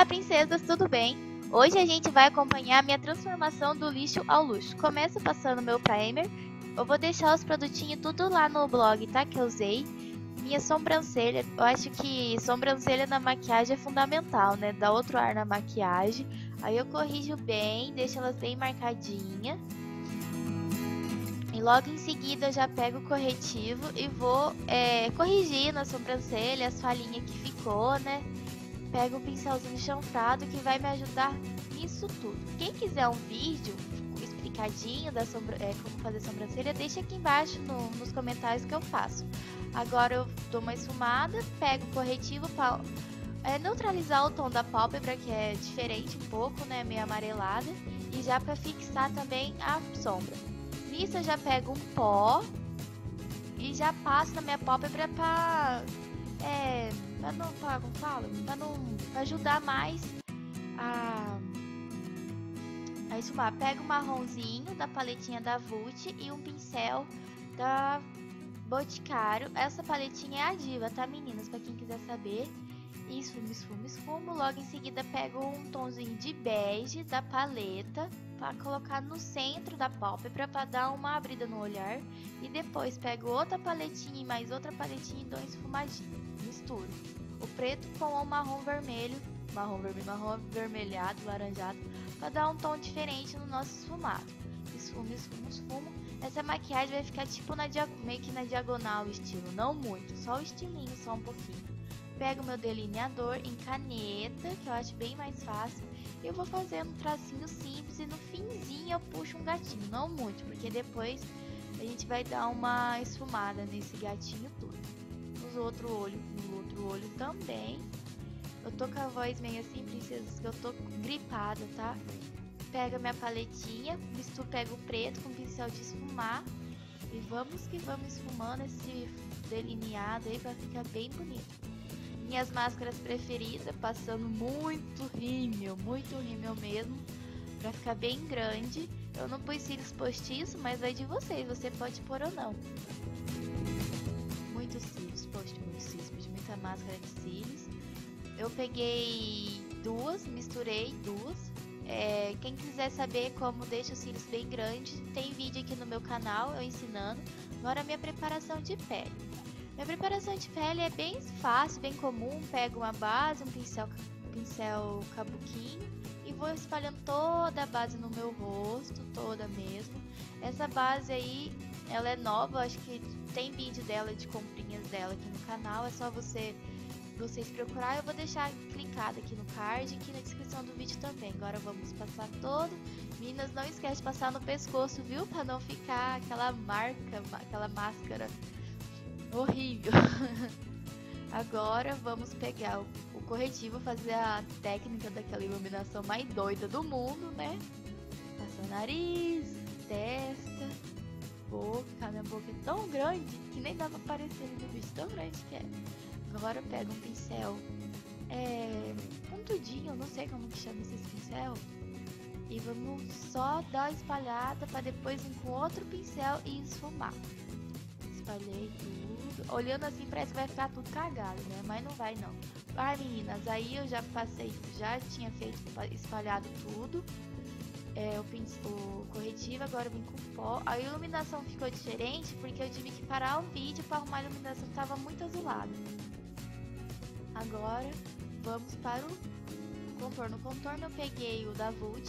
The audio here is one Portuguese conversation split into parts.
princesas, tudo bem? Hoje a gente vai acompanhar a minha transformação do lixo ao luxo. Começo passando meu primer. Eu vou deixar os produtinhos tudo lá no blog, tá? Que eu usei. Minha sobrancelha, eu acho que sobrancelha na maquiagem é fundamental, né? Dá outro ar na maquiagem. Aí eu corrijo bem, deixo elas bem marcadinhas. E logo em seguida eu já pego o corretivo e vou corrigir na sobrancelha as falhinhas que ficou, né? Pego um pincelzinho chanfrado que vai me ajudar nisso tudo. Quem quiser um vídeo explicadinho da como fazer sobrancelha, deixa aqui embaixo nos comentários que eu faço. Agora eu dou uma esfumada, pego o corretivo para neutralizar o tom da pálpebra, que é diferente um pouco, né, meio amarelada, e já para fixar também a sombra. Nisso eu já pego um pó e já passo na minha pálpebra para ajudar mais a esfumar. Pego um marronzinho da paletinha da Vult e um pincel da Boticário. Essa paletinha é a Diva, tá, meninas? Pra quem quiser saber. E esfumo. Logo em seguida pego um tonzinho de bege da paleta para colocar no centro da pálpebra para dar uma abrida no olhar. E depois pego outra paletinha e mais outra paletinha e dou uma esfumadinha. Misturo o preto com o marrom marrom avermelhado, laranjado, para dar um tom diferente no nosso esfumado. Esfumo. Essa maquiagem vai ficar tipo meio que na diagonal o estilo, não muito, só o estilinho, só um pouquinho. Pego meu delineador em caneta, que eu acho bem mais fácil, e eu vou fazendo um tracinho simples e no finzinho eu puxo um gatinho, não muito, porque depois a gente vai dar uma esfumada nesse gatinho todo. No outro olho também. Eu tô com a voz meio assim, princesas, que eu tô gripada, tá? Pega minha paletinha, pego o preto com pincel de esfumar e vamos que vamos esfumando esse delineado aí pra ficar bem bonito. Minhas máscaras preferidas, passando muito rímel mesmo, pra ficar bem grande. Eu não pus cílios postiços, mas vai de vocês, você pode pôr ou não. Muitos cílios, pedi muita máscara de cílios. Eu peguei duas, misturei duas. Quem quiser saber como deixa os cílios bem grandes, tem vídeo aqui no meu canal eu ensinando. Agora a minha preparação de pele. Minha preparação de pele é bem fácil, bem comum. Pego uma base, um pincel kabuquinho e vou espalhando toda a base no meu rosto, toda mesmo. Essa base aí, ela é nova, acho que tem vídeo dela, de comprinhas dela aqui no canal. É só vocês procurar, eu vou deixar clicado aqui no card e aqui na descrição do vídeo também. Agora vamos passar todo. Meninas, não esquece de passar no pescoço, viu? Pra não ficar aquela marca, aquela máscara horrível. Agora vamos pegar o corretivo, fazer a técnica daquela iluminação mais doida do mundo, né? Passar nariz, testa, boca. Minha boca é tão grande que nem dá pra aparecer no vídeo, tão grande que é. Agora eu pego um pincel pontudinho, não sei como que chama esse pincel, e vamos só dar uma espalhada para depois vir com outro pincel e esfumar. Espalhei tudo, olhando assim parece que vai ficar tudo cagado, né? Mas não vai não. Ai, meninas, aí eu já tinha espalhado tudo, o corretivo, agora eu vim com pó. A iluminação ficou diferente porque eu tive que parar o vídeo para arrumar a iluminação que estava muito azulada. Agora vamos para o contorno. O contorno eu peguei o da Vult,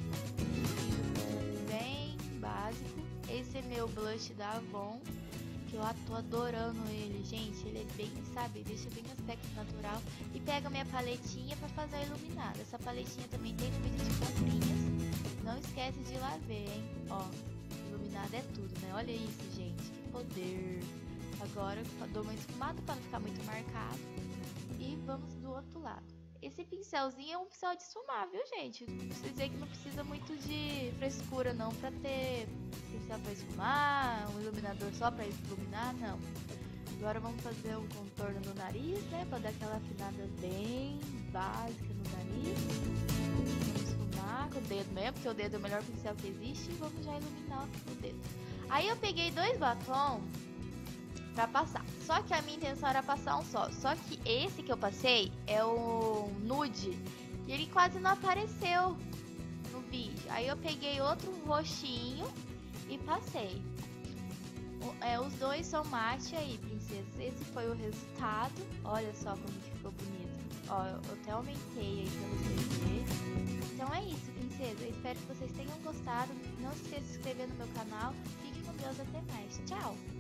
bem básico. Esse é meu blush da Avon, que eu tô adorando ele, gente. Ele é bem, sabe, deixa bem aspecto natural. E pego a minha paletinha para fazer a iluminada. Essa paletinha também tem no vídeo de comprinhas. Não esquece de ir lá ver, hein? Ó, iluminada é tudo, né? Olha isso, gente, que poder. Agora eu dou uma esfumada para não ficar muito marcado. E vamos do outro lado. Esse pincelzinho é um pincel de esfumar, viu, gente? Preciso dizer que não precisa muito de frescura, não, pra ter pincel pra esfumar, um iluminador só pra iluminar, não. Agora vamos fazer um contorno no nariz, né? Pra dar aquela afinada bem básica no nariz. Vamos esfumar com o dedo mesmo, porque o dedo é o melhor pincel que existe. E vamos já iluminar o dedo. Aí eu peguei dois batons pra passar. Só que a minha intenção era passar um só. Só que esse que eu passei é o nude. E ele quase não apareceu no vídeo. Aí eu peguei outro roxinho e passei. Os dois são mate aí, princesas. Esse foi o resultado. Olha só como que ficou bonito. Ó, eu até aumentei aí pra vocês verem. Então é isso, princesa. Eu espero que vocês tenham gostado. Não se esqueça de se inscrever no meu canal. Fique com Deus, até mais. Tchau!